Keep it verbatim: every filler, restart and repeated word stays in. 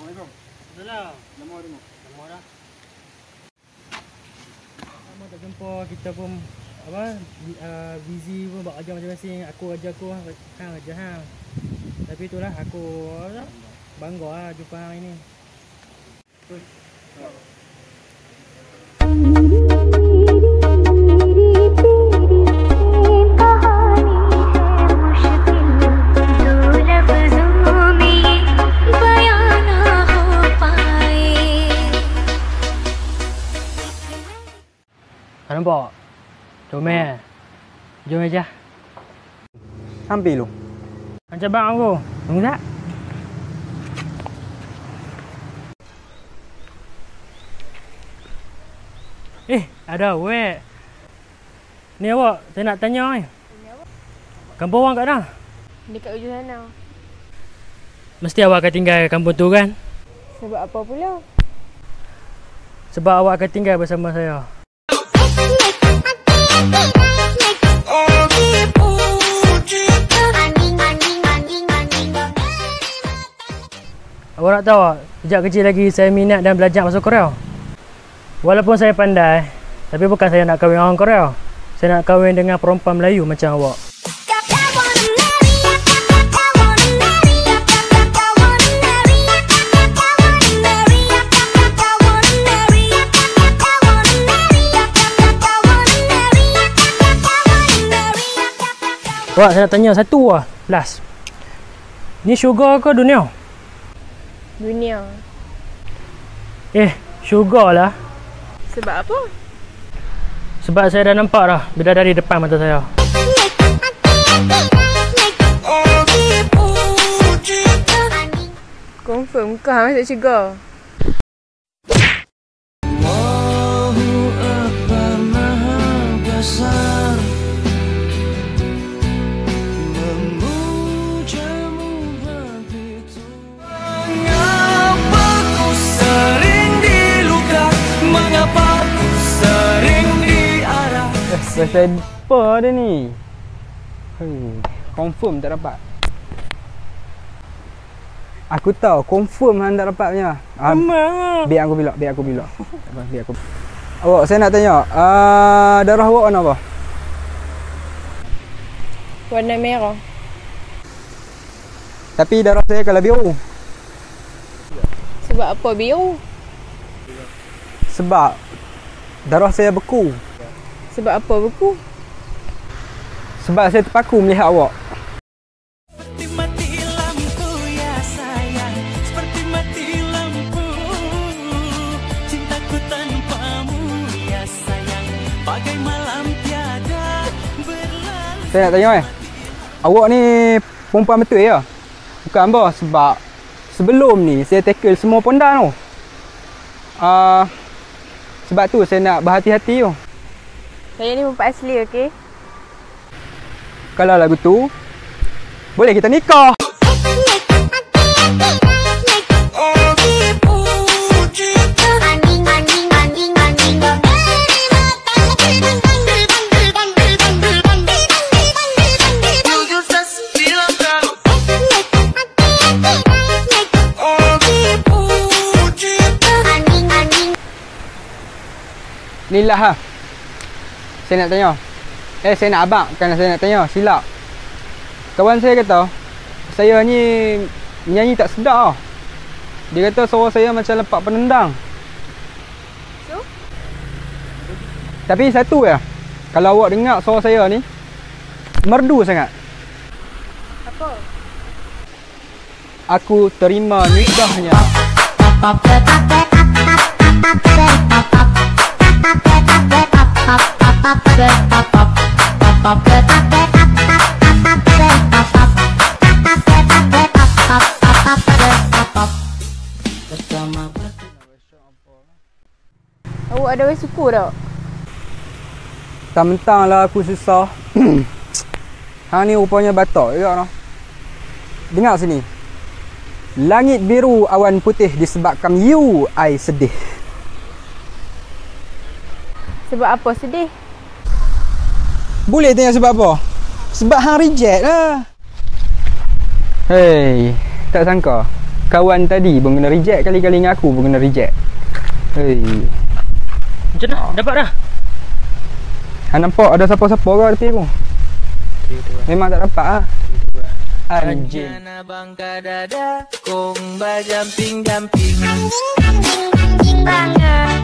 Assalamualaikum. Salam. Lama tengok. Lama dah. Lama tak jumpa, kita pun apa uh, busy pun buat kerja masing-masing. Aku kerja aku, hang kerja hang. Tapi itulah aku apa, bangga lah jumpa hang ini. Betul. Nampak? Comel. Jom aja. Hampir lu. Macam bang aku. Tunggu tak? Eh, ada weh. Ni awak, saya nak tanya ni. Ini awak? Kampung awak kat mana? Dekat ujung sana. Mesti awak akan tinggal kampung tu kan? Sebab apa pula? Sebab awak akan tinggal bersama saya. Awak nak tahu tak? Sejak kecil lagi saya minat dan belajar bahasa Korea. Walaupun saya pandai, tapi bukan saya nak kahwin orang Korea. Saya nak kahwin dengan perempuan Melayu macam awak. Wah, saya nak tanya satu lah, last. Ni sugar ke dunia? Dunia. Eh, sugar lah. Sebab apa? Sebab saya dah nampak dah bidadari depan mata saya. Confirm ke hang masuk syurga? Allahu Akbar Maha Besar, memujamu begitu. Mengapa ku sering diluka, mengapa ku sering diarah. Selesai apa dia ni? Hmm, confirm tak dapat. Aku tahu confirm hang tak dapat punya. Ah, biar aku bila, biar aku bila. Tak apa, biar aku. Awak, saya nak tanya, uh, darah awak warna apa? Warna merah. Tapi darah saya kalau biru. Sebab apa biru? Sebab darah saya beku. Sebab apa beku? Sebab saya terpaku melihat awak. Seperti mati lampu ya sayang, seperti mati lampu. Cintaku tanpamu ya sayang, bagai malam tiada berlalu. Saya nak tanya eh, awak ni perempuan betul ya? Bukan bos, sebab sebelum ni saya tackle semua pondan tu. Uh, sebab tu saya nak berhati-hati tu. Saya ni perempuan asli, okey? Kalau lagu tu, boleh kita nikah. Inilah ha. Saya nak tanya. Eh, saya nak abang. Bukan saya nak tanya. Silap. Kawan saya kata, saya ni menyanyi tak sedap. Dia kata suara saya macam lepak penendang. So? Tapi satu ya. Kalau awak dengar suara saya ni, merdu sangat. Apa? Aku terima nikahnya. Awak ada orang suku tak? Tak mentang lah aku susah. Hang ni rupanya batak juga noh. Dengar sini. Langit biru awan putih disebabkan you I sedih. Sebab apa sedih? Boleh tanya sebab apa? Sebab hang reject lah. Hey, tak sangka kawan tadi pun kena reject, kali-kali dengan aku pun kena reject. Hei. Macam mana? Dapat dah? Ha, nampak ada siapa-siapa ke tepi aku? Memang tak dapat ah. Anjing. Anjana bangka dada, kong ba jumping jumping. Anjing, anjing, anjing banget.